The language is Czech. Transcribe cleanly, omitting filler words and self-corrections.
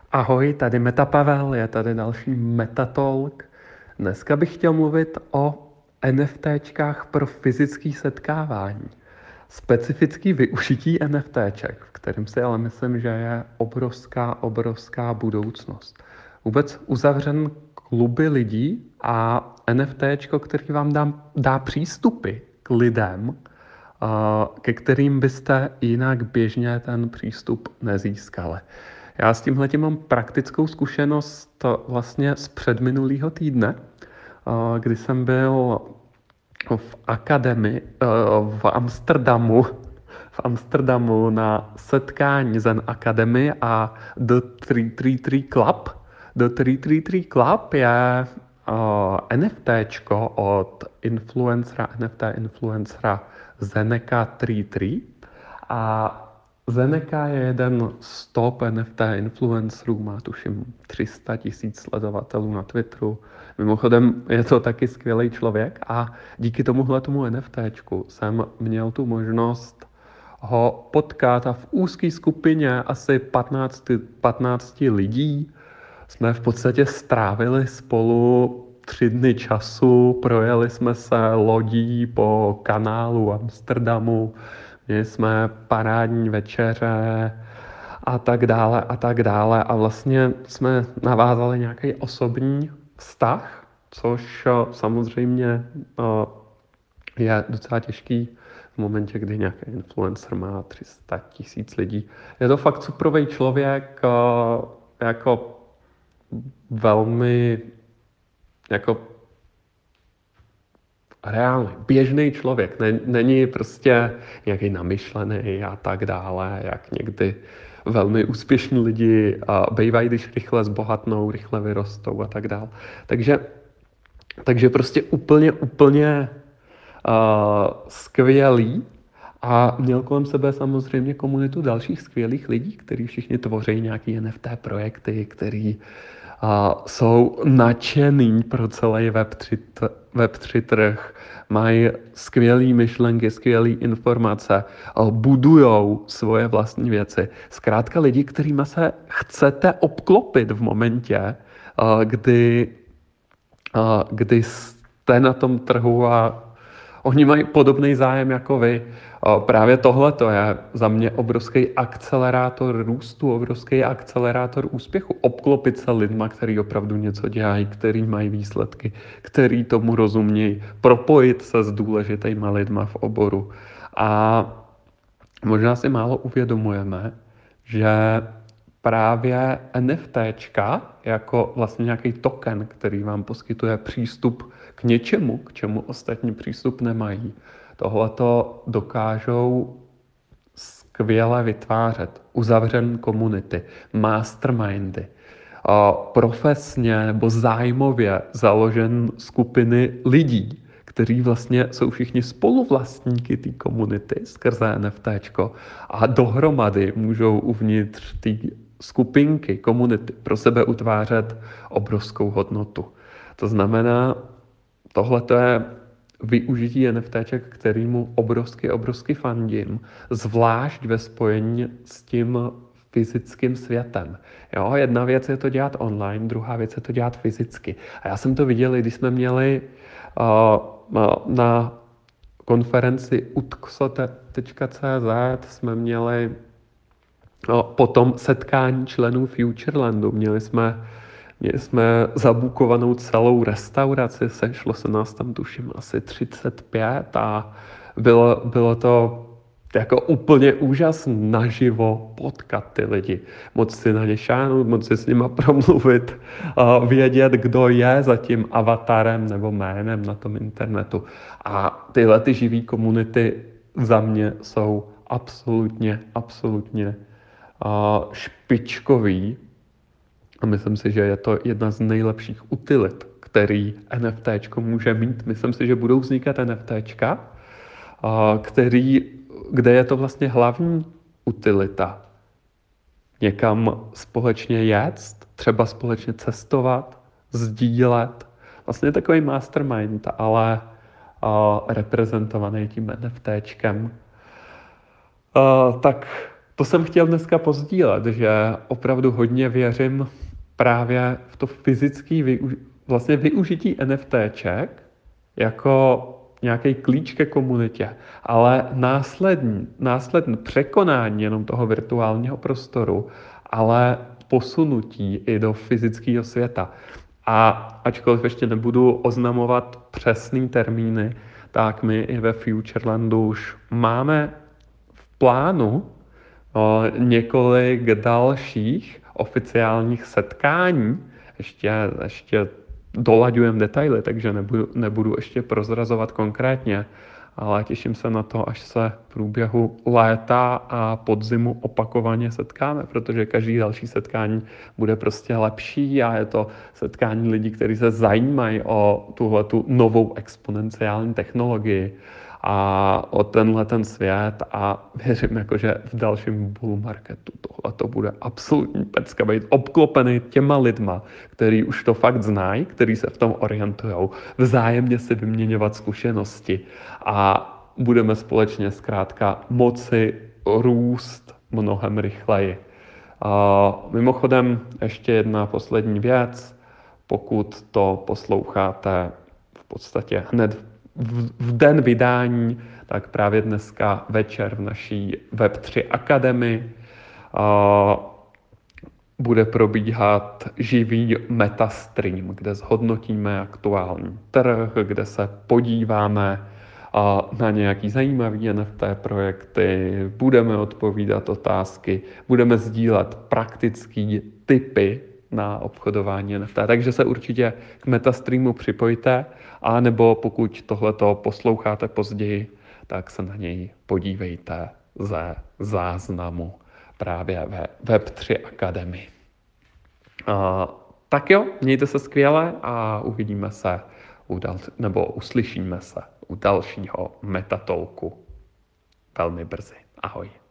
Ahoj, tady Meta Pavel, je tady další Metatalk. Dneska bych chtěl mluvit o NFTčkách pro fyzické setkávání. Specifický využití NFTček, v kterém si ale myslím, že je obrovská budoucnost. Vůbec uzavřen kluby lidí a NFTčko, který vám dá přístupy k lidem, ke kterým byste jinak běžně ten přístup nezískali. Já s tímhletím mám praktickou zkušenost vlastně z předminulého týdne, kdy jsem byl v akademii v Amsterdamu na setkání Zen Academy a The 333 Club. The 333 Club je NFTčko od NFT influencera Zeneka 33 a Zeneka je jeden z top NFT influencerů, má tuším 300 000 sledovatelů na Twitteru. Mimochodem je to taky skvělý člověk a díky tomuhle NFTčku jsem měl tu možnost ho potkat a v úzké skupině asi 15 lidí jsme v podstatě strávili spolu 3 dny času, projeli jsme se lodí po kanálu Amsterdamu, měli jsme parádní večeře a tak dále a vlastně jsme navázali nějaký osobní vztah, což samozřejmě je docela těžký v momentě, kdy nějaký influencer má 300 000 lidí. Je to fakt suprovej člověk, jako velmi jako reálný, běžný člověk, není prostě nějaký namyšlený a tak dále, jak někdy velmi úspěšní lidi bývají, když rychle zbohatnou, rychle vyrostou a tak dále. Takže prostě úplně skvělý a měl kolem sebe samozřejmě komunitu dalších skvělých lidí, kteří všichni tvoří nějaký NFT projekty, který jsou nadšený pro celý Web3 trh, mají skvělé myšlenky, skvělé informace, budujou svoje vlastní věci. Zkrátka lidi, kterýma se chcete obklopit v momentě, kdy jste na tom trhu a oni mají podobný zájem jako vy. Právě tohle to je za mě obrovský akcelerátor růstu, obrovský akcelerátor úspěchu. Obklopit se lidma, který opravdu něco dělají, který mají výsledky, který tomu rozumějí, propojit se s důležitýma lidma v oboru. A možná si málo uvědomujeme, že právě NFTčka jako vlastně nějaký token, který vám poskytuje přístup k něčemu, k čemu ostatní přístup nemají. Tohleto dokážou skvěle vytvářet. Uzavřen komunity, mastermindy, profesně nebo zájmově založen skupiny lidí, kteří vlastně jsou všichni spoluvlastníky té komunity skrze NFTčko a dohromady můžou uvnitř té skupinky, komunity pro sebe utvářet obrovskou hodnotu. To znamená, tohle je využití NFTček, kterýmu obrovsky fandím, zvlášť ve spojení s tím fyzickým světem. Jo, jedna věc je to dělat online, druhá věc je to dělat fyzicky. A já jsem to viděl, když jsme měli na konferenci utxo.cz jsme měli potom setkání členů Futurelandu. Měli jsme zabukovanou celou restauraci, sešlo se nás tam tuším asi 35 a bylo to jako úplně úžasné naživo potkat ty lidi. Moc si na ně šáhnout, moc si s nima promluvit, vědět, kdo je za tím avatarem nebo jménem na tom internetu. A tyhle ty živý komunity za mě jsou absolutně špičkový. A myslím si, že je to jedna z nejlepších utilit, který NFTčko může mít. Myslím si, že budou vznikat NFTčka, kde je to vlastně hlavní utilita. Někam společně jet, třeba společně cestovat, sdílet. Vlastně takový mastermind, ale reprezentovaný tím NFTčkem. Tak to jsem chtěl dneska pozdílet, že opravdu hodně věřím právě v to fyzické vlastně využití NFTček jako nějaký klíč ke komunitě, ale následný překonání jenom toho virtuálního prostoru, ale posunutí i do fyzického světa. A ačkoliv ještě nebudu oznamovat přesný termíny, tak my i ve Futurelandu už máme v plánu několik dalších oficiálních setkání. Ještě dolaďujeme detaily, takže nebudu ještě prozrazovat konkrétně, ale těším se na to, až se v průběhu léta a podzimu opakovaně setkáme, protože každý další setkání bude prostě lepší a je to setkání lidí, kteří se zajímají o tuhletu novou exponenciální technologii a o ten svět a věřím, že v dalším bull marketu tohle to bude absolutní pecka, být obklopený těma lidma, který už to fakt znají, který se v tom orientujou, vzájemně si vyměňovat zkušenosti a budeme společně zkrátka moci růst mnohem rychleji. Mimochodem ještě jedna poslední věc, pokud to posloucháte v podstatě hned v den vydání, tak právě dneska večer v naší Web3 Akademii bude probíhat živý metastream, kde zhodnotíme aktuální trh, kde se podíváme na nějaký zajímavý NFT projekty, budeme odpovídat otázky, budeme sdílet praktické tipy na obchodování NFT. Takže se určitě k metastreamu připojte, a nebo pokud tohleto posloucháte později, tak se na něj podívejte ze záznamu právě ve Web3 Akademii. Tak jo, mějte se skvěle a uvidíme se uslyšíme se u dalšího Metatalku velmi brzy. Ahoj.